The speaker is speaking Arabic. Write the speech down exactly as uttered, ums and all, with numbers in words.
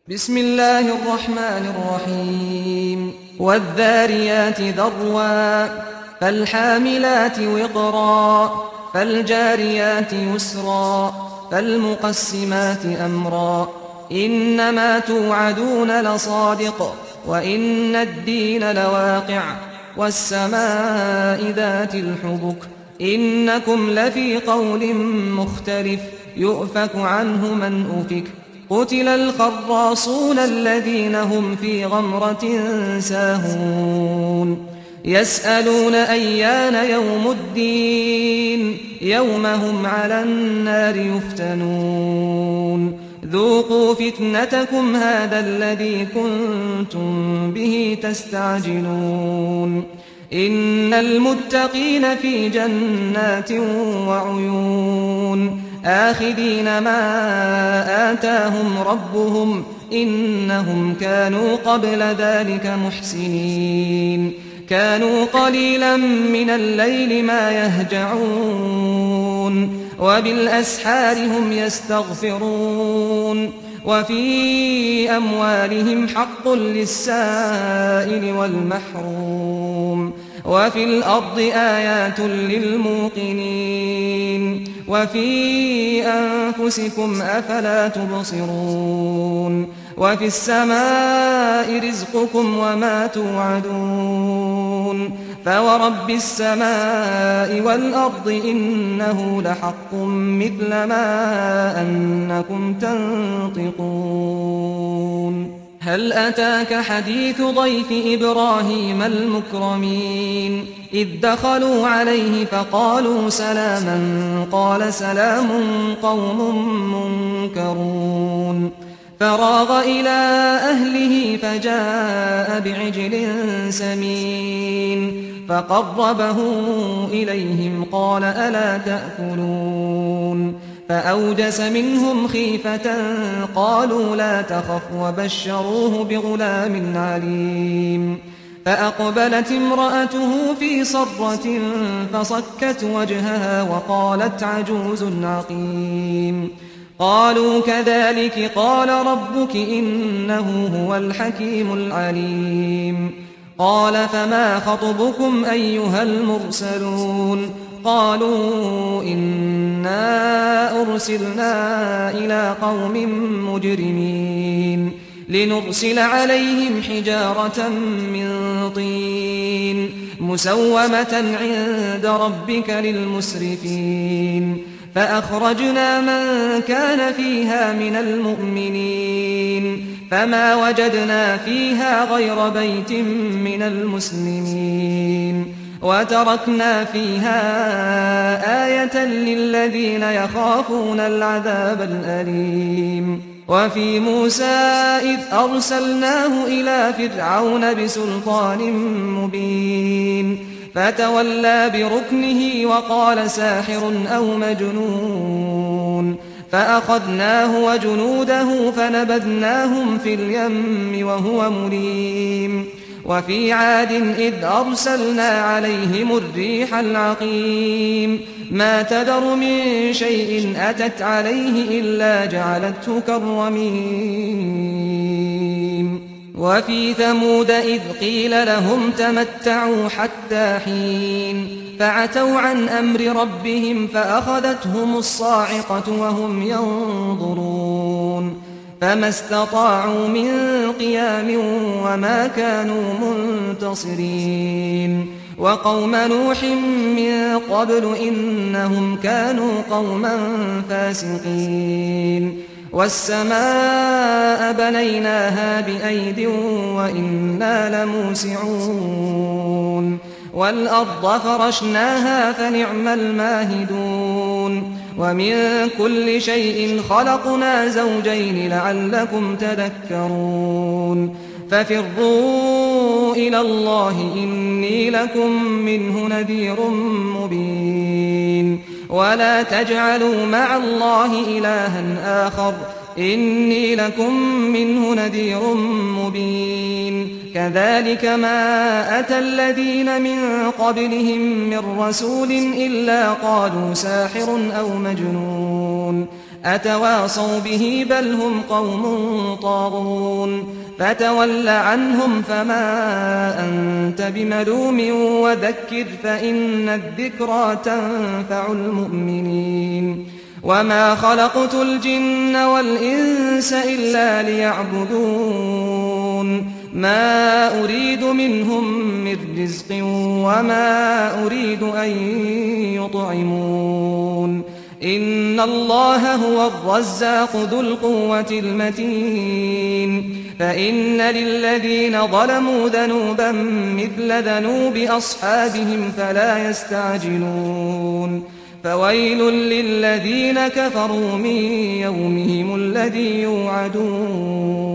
بسم الله الرحمن الرحيم والذاريات ذروا فالحاملات وقرا فالجاريات يسرا فالمقسمات أمرا إنما توعدون لصادق وإن الدين لواقع والسماء ذات الحبك إنكم لفي قول مختلف يؤفك عنه من أفك قتل الخراصون الذين هم في غمرة ساهون يسألون أيان يوم الدين يوم هم على النار يفتنون ذوقوا فتنتكم هذا الذي كنتم به تستعجلون إن المتقين في جنات وعيون آخذين ما آتاهم ربهم إنهم كانوا قبل ذلك محسنين كانوا قليلا من الليل ما يهجعون وبالأسحار هم يستغفرون وفي أموالهم حق للسائل والمحروم وفي الأرض آيات للموقنين وفي أنفسكم أفلا تبصرون وفي السماء رزقكم وما توعدون فورب السماء والأرض إنه لحق مثل ما أنكم تنطقون هل أتاك حديث ضيف إبراهيم المكرمين إذ دخلوا عليه فقالوا سلاما قال سلام قوم منكرون فراغ إلى أهله فجاء بعجل سمين فقربه إليهم قال ألا تأكلون فأوجس منهم خيفة قالوا لا تخف وبشروه بغلام عليم فأقبلت امرأته في صرة فصكت وجهها وقالت عجوز عقيم قالوا كذلك قال ربك إنه هو الحكيم العليم قال فما خطبكم أيها المرسلون قالوا إنا أرسلنا إلى قوم مجرمين لنرسل عليهم حجارة من طين مسومة عند ربك للمسرفين فأخرجنا من كان فيها من المؤمنين فما وجدنا فيها غير بيت من المسلمين وتركنا فيها آية للذين يخافون العذاب الأليم وفي موسى إذ أرسلناه إلى فرعون بسلطان مبين فتولى بركنه وقال ساحر أو مجنون فأخذناه وجنوده فنبذناهم في اليم وهو مليم وفي عاد إذ أرسلنا عليهم الريح العقيم ما تذر من شيء أتت عليه إلا جعلته كالرميم وفي ثمود إذ قيل لهم تمتعوا حتى حين فعتوا عن أمر ربهم فأخذتهم الصاعقة وهم ينظرون فما استطاعوا من قيام وما كانوا منتصرين وقوم نوح من قبل إنهم كانوا قوما فاسقين والسماء بنيناها بأيد وإنا لموسعون والأرض فرشناها فنعم الماهدون ومن كل شيء خلقنا زوجين لعلكم تذكرون ففروا إلى الله إني لكم منه نذير مبين ولا تجعلوا مع الله إلها آخر إني لكم منه نذير مبين كذلك ما أتى الذين من قبلهم من رسول إلا قالوا ساحر أو مجنون أتواصوا به بل هم قوم طاغون فتول عنهم فما أنت بملوم وذكر فإن الذكرى تنفع المؤمنين وما خلقت الجن والإنس إلا ليعبدون ما أريد منهم من رزق وما أريد أن يطعمون إن الله هو الرزاق ذو القوة المتين فإن للذين ظلموا ذنوبا مثل ذنوب أصحابهم فلا يستعجلون فويل للذين كفروا من يومهم الذي يوعدون